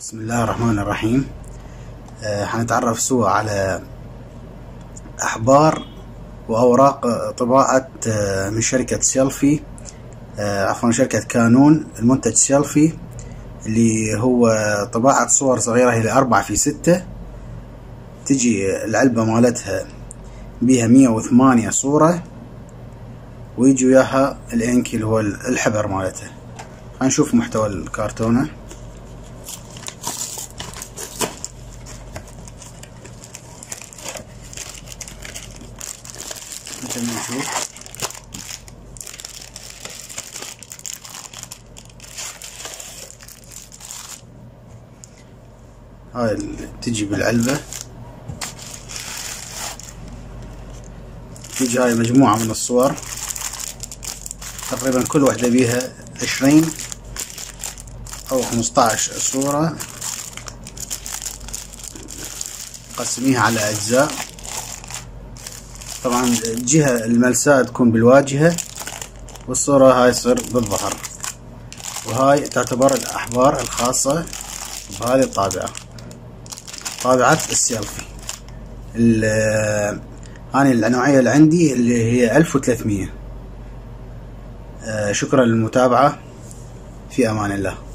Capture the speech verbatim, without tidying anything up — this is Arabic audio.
بسم الله الرحمن الرحيم. آه حنتعرف سوا على أحبار وأوراق طباعة آه من شركة سيلفي، آه عفوا شركة كانون. المنتج سيلفي اللي هو طباعة صور صغيرة هي أربعة في ستة. تجي العلبة مالتها بيها مية وثمانية صورة، ويجي وياها الانك اللي هو الحبر مالتها. هنشوف محتوى الكرتونة. مثل ما نشوف هاي اللي تجي بالعلبة. تجي هاي مجموعة من الصور، تقريبا كل وحدة بيها عشرين أو خمسطعش صورة. قسميها على أجزاء. طبعا الجهة الملساء تكون بالواجهة، والصورة هاي تصير بالظهر. وهاي تعتبر الأحبار الخاصة بهذه الطابعة، طابعة السيلفي. هاني النوعية اللي عندي اللي هي ألف وثلاثمية. شكرا للمتابعة، في أمان الله.